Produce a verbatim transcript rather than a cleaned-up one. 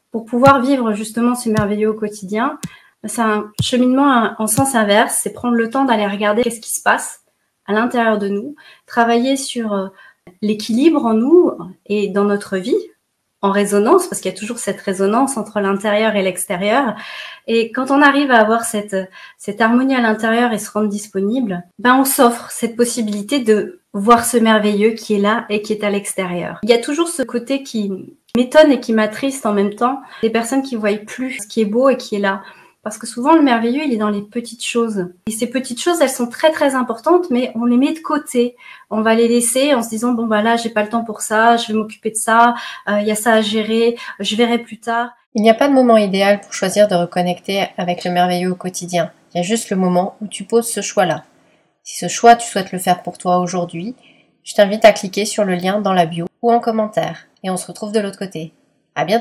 Pour pouvoir vivre justement ce merveilleux au quotidien, c'est un cheminement en sens inverse, c'est prendre le temps d'aller regarder qu'est-ce qui se passe à l'intérieur de nous, travailler sur l'équilibre en nous et dans notre vie, en résonance, parce qu'il y a toujours cette résonance entre l'intérieur et l'extérieur. Et quand on arrive à avoir cette, cette harmonie à l'intérieur et se rendre disponible, ben on s'offre cette possibilité de voir ce merveilleux qui est là et qui est à l'extérieur. Il y a toujours ce côté qui m'étonne et qui m'attriste en même temps, des personnes qui ne voient plus ce qui est beau et qui est là. Parce que souvent, le merveilleux, il est dans les petites choses. Et ces petites choses, elles sont très, très importantes, mais on les met de côté. On va les laisser en se disant, bon, bah là, j'ai pas le temps pour ça, je vais m'occuper de ça, il euh, y a ça à gérer, je verrai plus tard. Il n'y a pas de moment idéal pour choisir de reconnecter avec le merveilleux au quotidien. Il y a juste le moment où tu poses ce choix-là. Si ce choix, tu souhaites le faire pour toi aujourd'hui, je t'invite à cliquer sur le lien dans la bio ou en commentaire. Et on se retrouve de l'autre côté.